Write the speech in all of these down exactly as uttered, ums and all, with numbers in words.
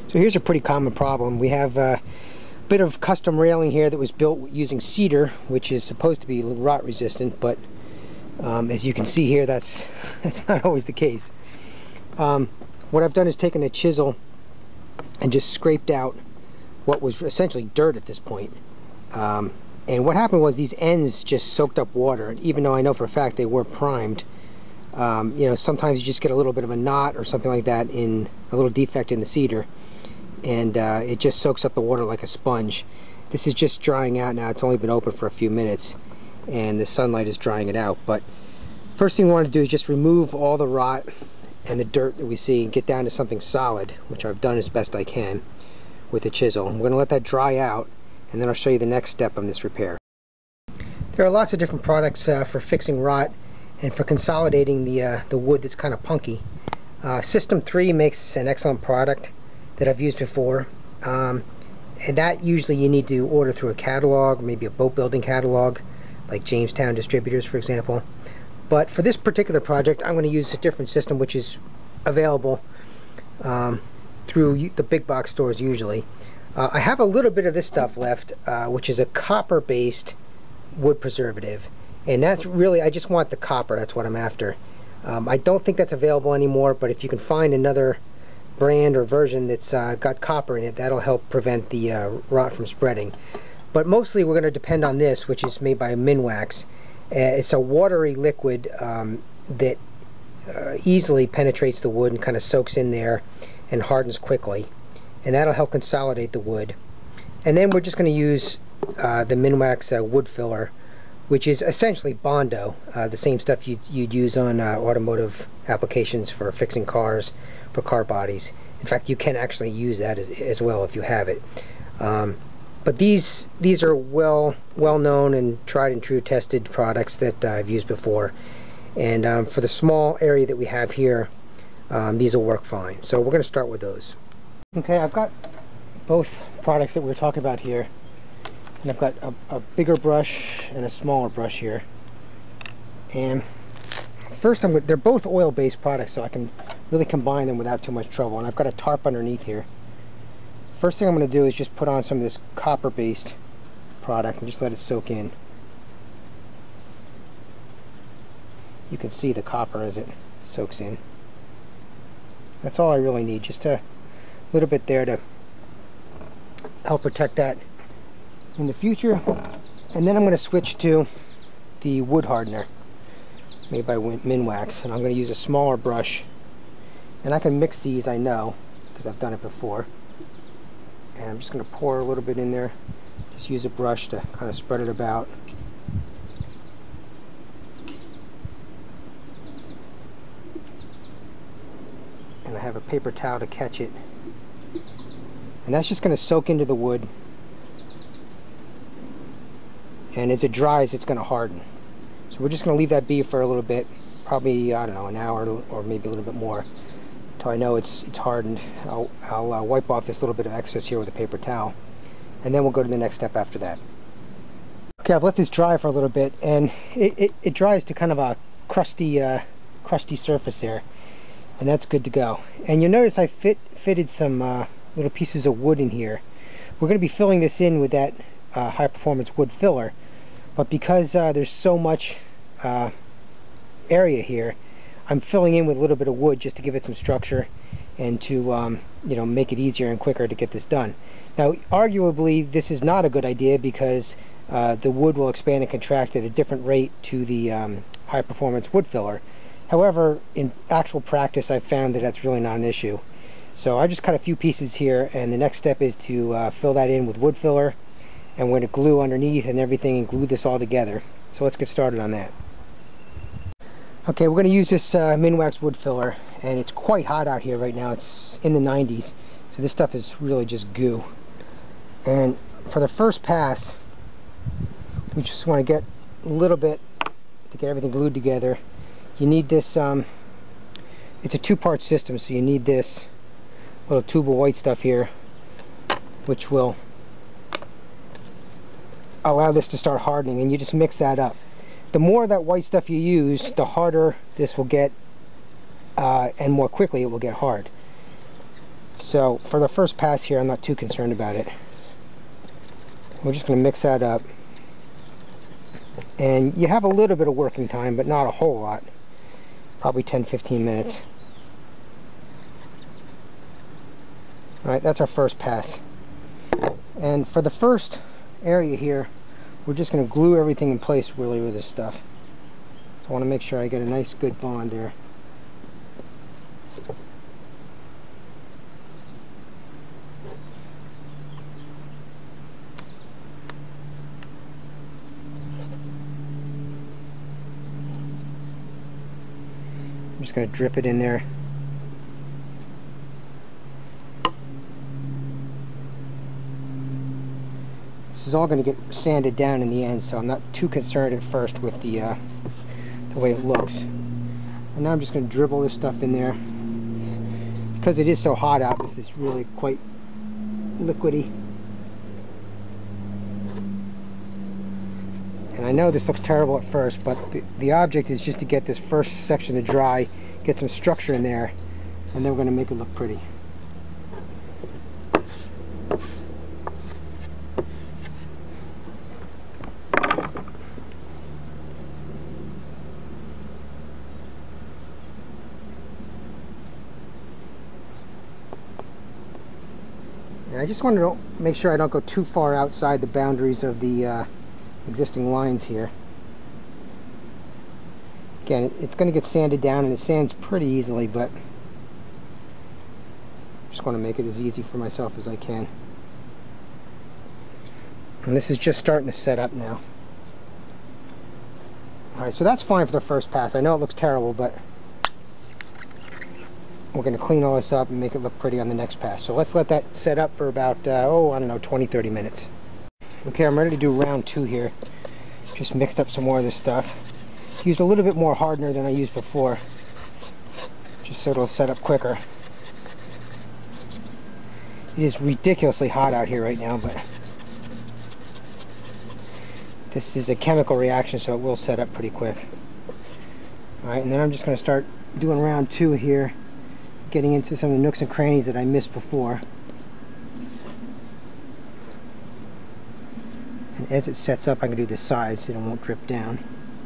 So here's a pretty common problem. We have a bit of custom railing here that was built using cedar, which is supposed to be rot resistant, but um, as you can see here, that's that's not always the case. Um, what I've done is taken a chisel and just scraped out what was essentially dirt at this point. Um, and what happened was these ends just soaked up water, and even though I know for a fact they were primed, um, you know, sometimes you just get a little bit of a knot or something like that, in a little defect in the cedar, and uh, it just soaks up the water like a sponge. This is just drying out now. It's only been open for a few minutes and the sunlight is drying it out. But first thing we want to do is just remove all the rot and the dirt that we see and get down to something solid, which I've done as best I can with a chisel. We're going to let that dry out, and then I'll show you the next step on this repair. There are lots of different products uh, for fixing rot and for consolidating the, uh, the wood that's kind of punky. Uh, System three makes an excellent product that I've used before, um, and that usually you need to order through a catalog, maybe a boat building catalog like Jamestown Distributors, for example. But for this particular project, I'm going to use a different system which is available um, through the big box stores usually. Uh, I have a little bit of this stuff left, uh, which is a copper based wood preservative, and that's really, I just want the copper, that's what I'm after. um, I don't think that's available anymore, but if you can find another brand or version that's uh, got copper in it, that'll help prevent the uh, rot from spreading. But mostly we're going to depend on this, which is made by Minwax. Uh, it's a watery liquid um, that uh, easily penetrates the wood and kind of soaks in there and hardens quickly, and that'll help consolidate the wood. And then we're just going to use uh, the Minwax uh, wood filler, which is essentially Bondo, uh, the same stuff you'd, you'd use on uh, automotive applications for fixing cars, for car bodies. In fact, you can actually use that as, as well if you have it. Um, but these these are well well known and tried and true tested products that uh, I've used before, and um, for the small area that we have here, um, these will work fine. So we're going to start with those. Okay, I've got both products that we're talking about here, and I've got a, a bigger brush and a smaller brush here. And first, I'm they're both oil-based products, so I can really combine them without too much trouble. And I've got a tarp underneath here. First thing I'm going to do is just put on some of this copper-based product and just let it soak in. You can see the copper as it soaks in. That's all I really need, just a little bit there to help protect that in the future. And then I'm going to switch to the wood hardener made by Minwax, and I'm going to use a smaller brush, and I can mix these, I know, because I've done it before. And I'm just going to pour a little bit in there. Just use a brush to kind of spread it about. And I have a paper towel to catch it, and that's just going to soak into the wood, and as it dries it's going to harden. So we're just going to leave that be for a little bit, probably, I don't know, an hour or maybe a little bit more, until I know it's it's hardened. I'll, I'll uh, wipe off this little bit of excess here with a paper towel, and then we'll go to the next step after that. Okay, I've let this dry for a little bit, and it, it, it dries to kind of a crusty uh, crusty surface there, and that's good to go. And you'll notice I fit fitted some uh, little pieces of wood in here. We're going to be filling this in with that uh, high performance wood filler, but because uh, there's so much uh, area here, I'm filling in with a little bit of wood just to give it some structure and to um, you know, make it easier and quicker to get this done. Now, arguably this is not a good idea because uh, the wood will expand and contract at a different rate to the um, high performance wood filler. However, in actual practice I've found that that's really not an issue. So I just cut a few pieces here, and the next step is to uh, fill that in with wood filler, and we're going to glue underneath and everything and glue this all together. So let's get started on that. Okay, we're going to use this uh, Minwax wood filler, and it's quite hot out here right now. It's in the nineties, so this stuff is really just goo. And for the first pass, we just want to get a little bit to get everything glued together. You need this, um, it's a two-part system, so you need this little tube of white stuff here, which will allow this to start hardening, and you just mix that up. The more of that white stuff you use, the harder this will get, uh, and more quickly it will get hard. So for the first pass here, I'm not too concerned about it. We're just going to mix that up. And you have a little bit of working time, but not a whole lot. Probably ten to fifteen minutes. Alright, that's our first pass. And for the first area here, we're just going to glue everything in place really with this stuff. So I want to make sure I get a nice good bond there. I'm just going to drip it in there. This is all going to get sanded down in the end, so I'm not too concerned at first with the, uh, the way it looks. And now I'm just going to dribble this stuff in there. Because it is so hot out, this is really quite liquidy. And I know this looks terrible at first, but the, the object is just to get this first section to dry, get some structure in there, and then we're going to make it look pretty. And I just wanted to make sure I don't go too far outside the boundaries of the uh, existing lines here. Again, it's going to get sanded down, and it sands pretty easily, but I just want to make it as easy for myself as I can. And this is just starting to set up now. Alright, so that's fine for the first pass. I know it looks terrible, but we're going to clean all this up and make it look pretty on the next pass. So let's let that set up for about, uh, oh, I don't know, twenty to thirty minutes. Okay, I'm ready to do round two here. Just mixed up some more of this stuff. Used a little bit more hardener than I used before, just so it'll set up quicker. It is ridiculously hot out here right now, but this is a chemical reaction, so it will set up pretty quick. Alright, and then I'm just going to start doing round two here, getting into some of the nooks and crannies that I missed before. And as it sets up, I can do the sides so it won't drip down.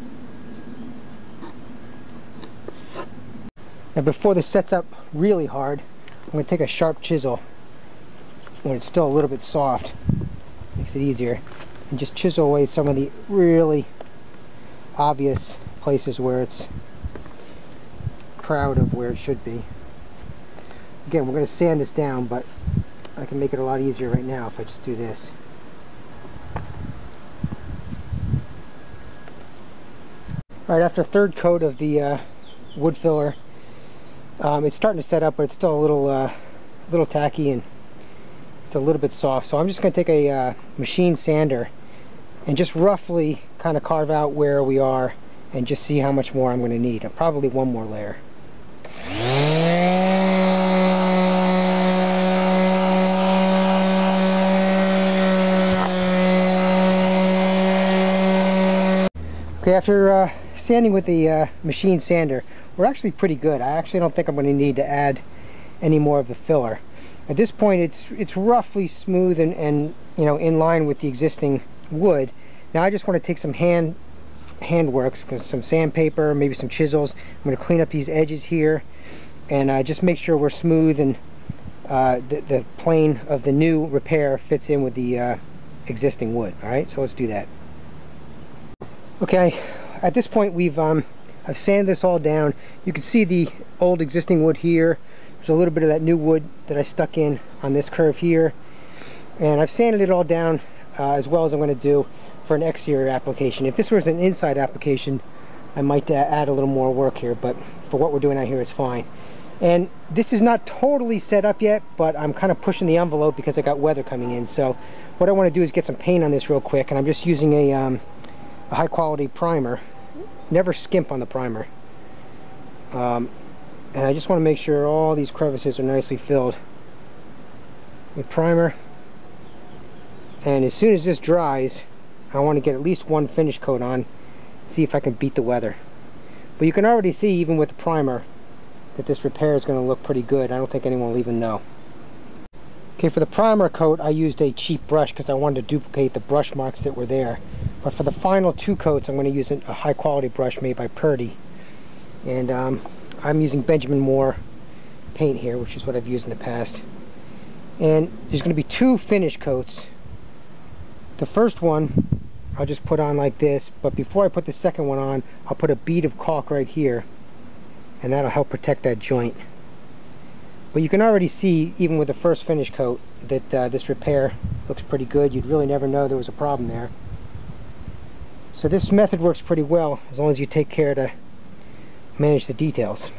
Now before this sets up really hard, I'm going to take a sharp chisel when it's still a little bit soft. Makes it easier. And just chisel away some of the really obvious places where it's proud of where it should be. Again, we're going to sand this down, but I can make it a lot easier right now if I just do this. Alright, after a third coat of the uh, wood filler, um, it's starting to set up, but it's still a little, uh, little tacky and it's a little bit soft. So I'm just going to take a uh, machine sander and just roughly kind of carve out where we are and just see how much more I'm going to need. Uh, probably one more layer. Okay, after uh, sanding with the uh, machine sander, we're actually pretty good. I actually don't think I'm going to need to add any more of the filler. At this point, it's it's roughly smooth and, and you know, in line with the existing wood. Now I just want to take some hand hand works, some sandpaper, maybe some chisels. I'm going to clean up these edges here and uh, just make sure we're smooth and uh, the, the plane of the new repair fits in with the uh, existing wood. All right, so let's do that. Okay, at this point we've um, I've sanded this all down. You can see the old existing wood here. There's a little bit of that new wood that I stuck in on this curve here, and I've sanded it all down uh, as well as I'm going to do for an exterior application. If this was an inside application, I might uh, add a little more work here, but for what we're doing out here, it's fine. And this is not totally set up yet, but I'm kind of pushing the envelope because I got weather coming in. So what I want to do is get some paint on this real quick, and I'm just using a, um, a high quality primer. Never skimp on the primer. Um, and I just want to make sure all these crevices are nicely filled with primer. And as soon as this dries, I want to get at least one finish coat on, see if I can beat the weather. But you can already see, even with the primer, that this repair is going to look pretty good. I don't think anyone will even know. Okay, for the primer coat I used a cheap brush because I wanted to duplicate the brush marks that were there. But for the final two coats I'm going to use a high quality brush made by Purdy. And um, I'm using Benjamin Moore paint here, which is what I've used in the past. And there's going to be two finish coats. The first one I'll just put on like this, but before I put the second one on, I'll put a bead of caulk right here, and that'll help protect that joint. But you can already see, even with the first finish coat, that uh, this repair looks pretty good. You'd really never know there was a problem there. So this method works pretty well as long as you take care to manage the details.